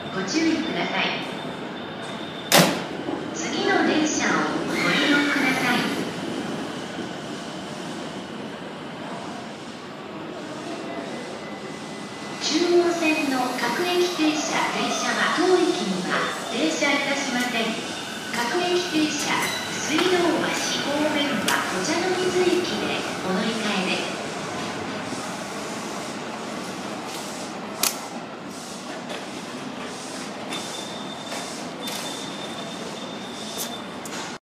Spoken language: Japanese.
ご注意ください。次の電車をご利用ください。中央線の各駅停車電車は当駅には停車いたしません。各駅停車水道橋方面は御茶ノ水駅です。